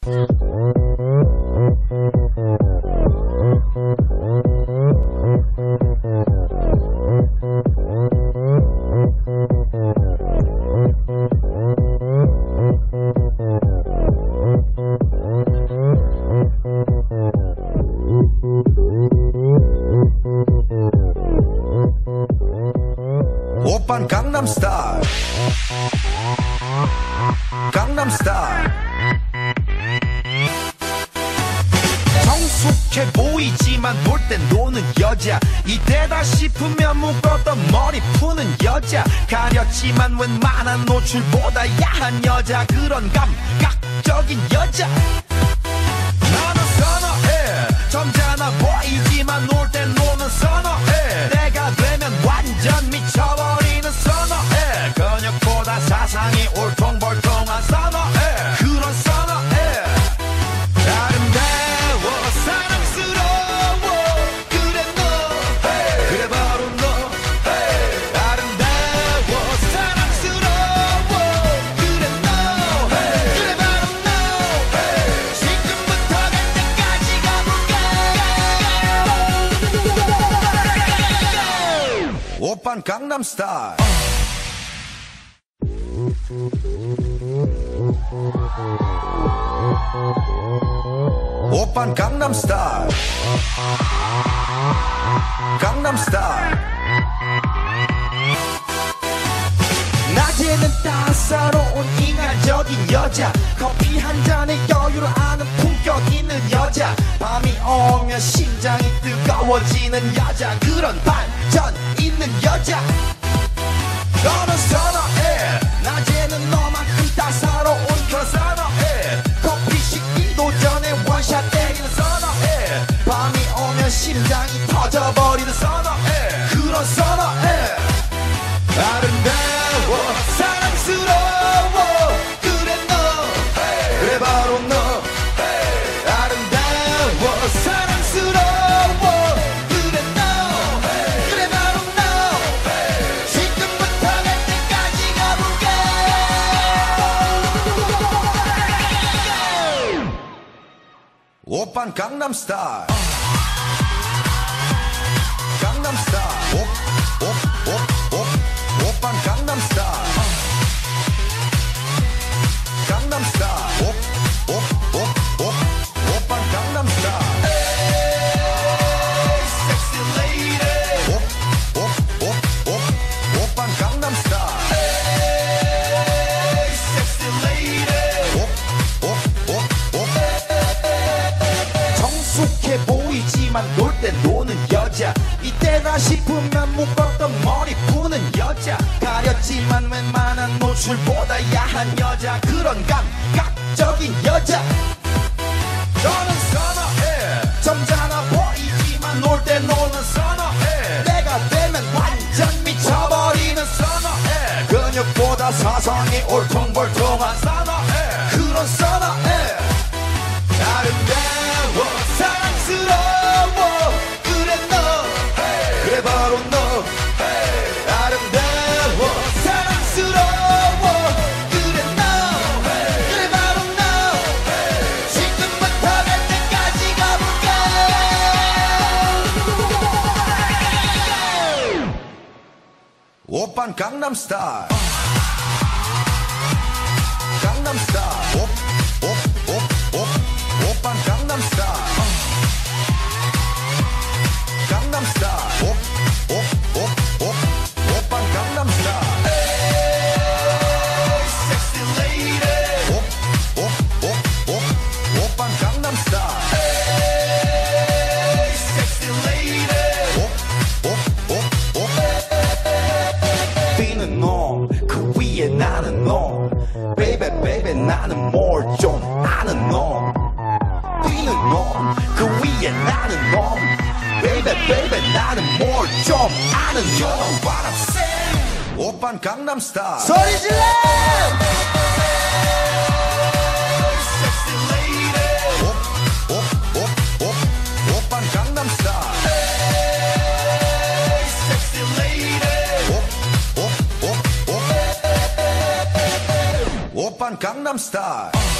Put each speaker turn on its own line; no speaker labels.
오빤 강남스타일 강남스타일 성숙해 보이지만 놀 땐 노는 여자 이때다 싶으면 묶었던 머리 푸는 여자 가렸지만 웬만한 노출보다 야한 여자 그런 감각적인 여자 나는 선어해 점잖아 보이지만 놀 땐 노는 선어해 내가 되면 완전 미쳐버리는 선어해 근육보다 사상이 울퉁불퉁한 선어해 그런 선어해 아름다워 사랑스러워 그래 너 그래 바로 너 아름다워 사랑스러워 그래 너 그래 바로 너 지금부터 갈 때까지 가볼까 오빤 강남스타일 오빤 강남스타일 강남스타일 낮에는 따사로운 인간적인 여자 커피 한 잔에 여유를 아는 품격 있는 여자 밤이 오면 심장이 뜨거워지는 여자 그런 반전 있는 여자 너는 선어해 낮에는 너만큼 따사로운 그런 선어해 커피 식기도 전에 원샷 때리는 선어해 밤이 오면 심장이 터져버리는 선어해 그런 선어해 아름다워 사랑스러워 그래 너 그래 바로 너 아름다워 사랑스러워 그래 너 그래 바로 너 지금부터 갈 때까지 가볼까 오빤 강남스타일 강남스타일 오빤 강남스타일 강남스타일 오빤 강남스타일 섹시 레이디 오빤 강남스타일 섹시 레이디 성숙해 보이지만 놀 때 노는 여자 이때다 싶으면 묶었던 머리 푸는 여자 가렸지만 웬만한 노출보다 야한 여자 그런 감각적인 여자 너는 선어해 점잖아 보이지만 놀 때 노는 선어해 내가 되면 완전 미쳐버리는 선어해 근육보다 사상이 울퉁불퉁한 선어해 그런 선어해 아름다워 사랑스러워 그래 너 그래 바로 너 아름다워 사랑스러워 그래 너 그래 바로 너 지금부터 갈 때까지 가볼까 오빤 강남스타일 강남스타일 오빤 강남스타일 강남스타일 오빤 강남스타일 섹시 레이디 오빤 강남스타일 섹시 레이디 비는 놈그 위에 나는 놈 베이베 베이베 나는 뭘 좀 아는 놈 비는 놈그 위에 나는 놈 베이베 베이베 나는 뭘 좀 아는 놈 You know what I'm saying 오빤 강남스타일 소리 질러 섹시 레이디 오빤 강남스타일 섹시 레이디 오빤 강남스타일